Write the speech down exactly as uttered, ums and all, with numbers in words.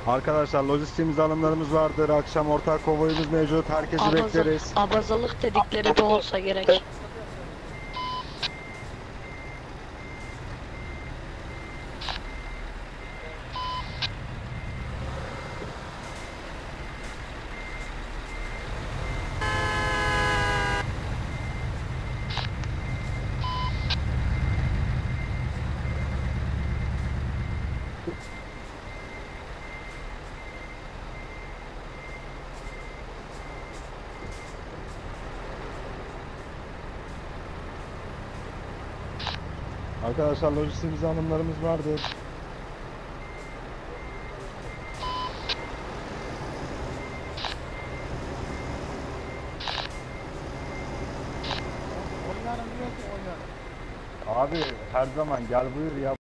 Arkadaşlar lojistiğimiz alımlarımız vardır. Akşam ortak konvoyumuz mevcut. Herkesi Abaza, bekleriz. abazalık dedikleri bu olsa gerek. Arkadaşlar lojistiğimiz alımlarımız vardır. Abi her zaman gel buyur ya.